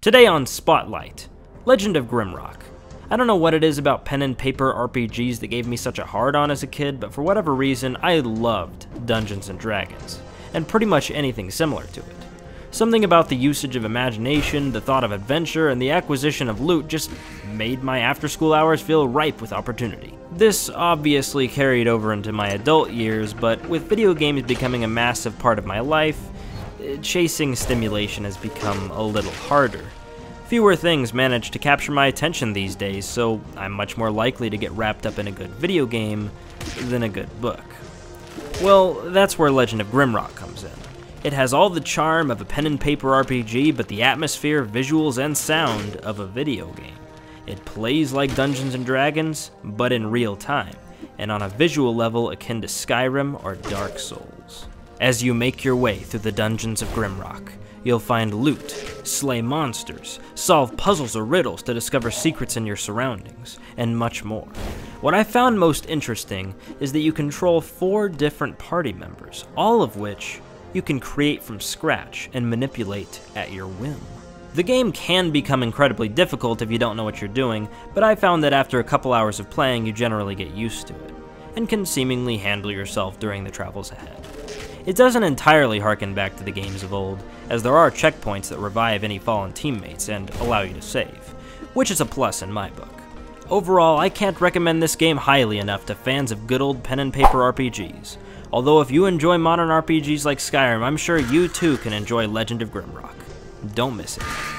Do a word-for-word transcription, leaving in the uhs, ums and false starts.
Today on Spotlight, Legend of Grimrock. I don't know what it is about pen and paper R P Gs that gave me such a hard-on as a kid, but for whatever reason, I loved Dungeons and Dragons, and pretty much anything similar to it. Something about the usage of imagination, the thought of adventure, and the acquisition of loot just made my after-school hours feel ripe with opportunity. This obviously carried over into my adult years, but with video games becoming a massive part of my life, chasing stimulation has become a little harder. Fewer things manage to capture my attention these days, so I'm much more likely to get wrapped up in a good video game than a good book. Well, that's where Legend of Grimrock comes in. It has all the charm of a pen and paper R P G, but the atmosphere, visuals, and sound of a video game. It plays like Dungeons and Dragons, but in real time, and on a visual level akin to Skyrim or Dark Souls. As you make your way through the dungeons of Grimrock, you'll find loot, slay monsters, solve puzzles or riddles to discover secrets in your surroundings, and much more. What I found most interesting is that you control four different party members, all of which you can create from scratch and manipulate at your whim. The game can become incredibly difficult if you don't know what you're doing, but I found that after a couple hours of playing you generally get used to it, and can seemingly handle yourself during the travels ahead. It doesn't entirely harken back to the games of old, as there are checkpoints that revive any fallen teammates and allow you to save, which is a plus in my book. Overall, I can't recommend this game highly enough to fans of good old pen and paper R P Gs, although if you enjoy modern R P Gs like Skyrim, I'm sure you too can enjoy Legend of Grimrock. Don't miss it.